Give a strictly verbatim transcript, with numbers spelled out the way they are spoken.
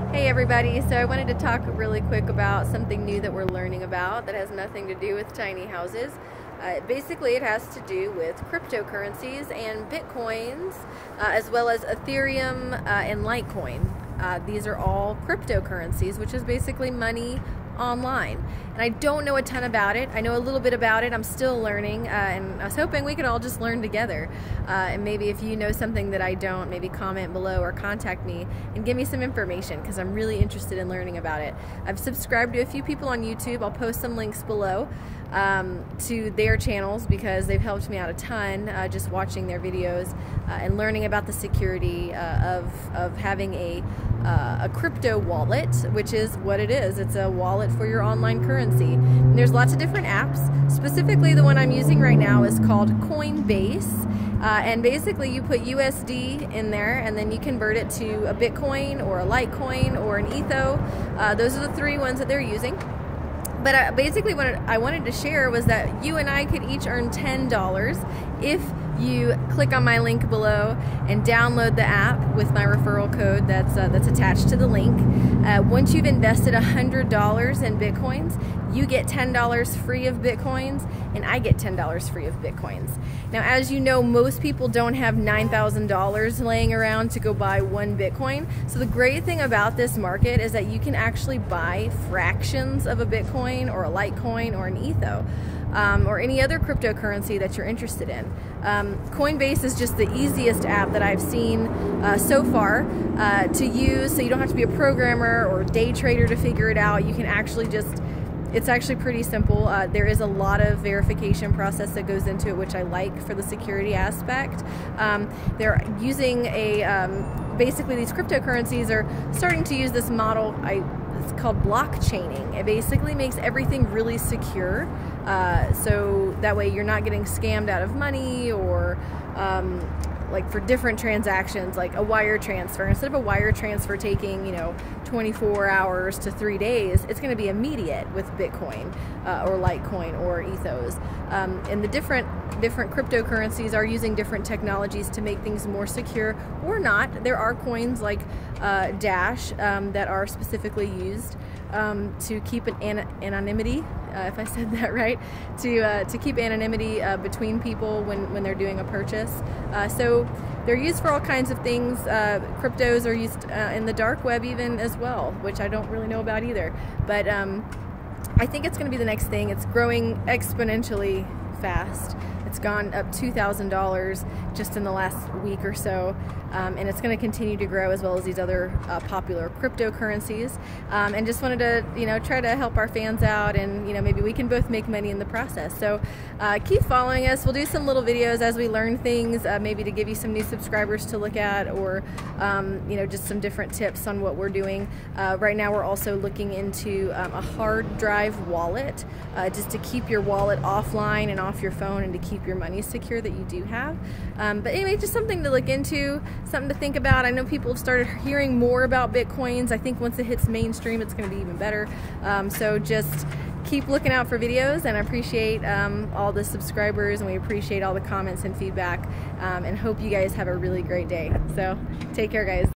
Hey everybody, so I wanted to talk really quick about something new that we're learning about that has nothing to do with tiny houses. Uh, basically it has to do with cryptocurrencies and bitcoins, uh, as well as Ethereum uh, and Litecoin. Uh, these are all cryptocurrencies, which is basically money online. And I don't know a ton about it. I know a little bit about it. I'm still learning, uh, and I was hoping we could all just learn together. Uh, and maybe if you know something that I don't, maybe comment below or contact me and give me some information, because I'm really interested in learning about it. I've subscribed to a few people on YouTube. I'll post some links below um, to their channels because they've helped me out a ton uh, just watching their videos uh, and learning about the security uh, of, of having a, uh, a crypto wallet, which is what it is. It's a wallet for your online currency. And there's lots of different apps. Specifically, the one I'm using right now is called Coinbase. Uh, and basically you put U S D in there and then you convert it to a Bitcoin or a Litecoin or an Etho. Uh, those are the three ones that they're using. But uh, basically what I wanted to share was that you and I could each earn ten dollars if you click on my link below and download the app with my referral code that's uh, that's attached to the link. Uh, once you've invested one hundred dollars in Bitcoins, you get ten dollars free of Bitcoins, and I get ten dollars free of Bitcoins. Now, as you know, most people don't have nine thousand dollars laying around to go buy one Bitcoin. So the great thing about this market is that you can actually buy fractions of a Bitcoin or a Litecoin or an Etho. Um, or any other cryptocurrency that you're interested in. Um, Coinbase is just the easiest app that I've seen uh, so far uh, to use, so you don't have to be a programmer or a day trader to figure it out. You can actually just, it's actually pretty simple. Uh, there is a lot of verification process that goes into it, which I like for the security aspect. Um, they're using a, um, basically these cryptocurrencies are starting to use this model, I, it's called blockchaining. It basically makes everything really secure. Uh, so that way you're not getting scammed out of money, or um, like for different transactions, like a wire transfer. Instead of a wire transfer taking, you know, twenty-four hours to three days, it's going to be immediate with Bitcoin uh, or Litecoin or Ethos. Um, and the different different cryptocurrencies are using different technologies to make things more secure or not. There are coins like uh, Dash um, that are specifically used um, to keep an, an anonymity. Uh, if I said that right, to uh, to keep anonymity uh, between people when, when they're doing a purchase. Uh, so they're used for all kinds of things. Uh, cryptos are used uh, in the dark web even as well, which I don't really know about either. But um, I think it's going to be the next thing. It's growing exponentially fast. It's gone up two thousand dollars just in the last week or so, um, and it's going to continue to grow, as well as these other uh, popular cryptocurrencies. Um, and just wanted to, you know, try to help our fans out, and you know, maybe we can both make money in the process. So uh, keep following us. We'll do some little videos as we learn things, uh, maybe to give you some new subscribers to look at, or um, you know, just some different tips on what we're doing. Uh, right now, we're also looking into um, a hard drive wallet, uh, just to keep your wallet offline and off your phone, and to keep your money secure that you do have. Um, but anyway, just something to look into, something to think about. I know people have started hearing more about Bitcoins. I think once it hits mainstream, it's going to be even better. Um, so just keep looking out for videos, and I appreciate um, all the subscribers, and we appreciate all the comments and feedback, um, and hope you guys have a really great day. So take care, guys.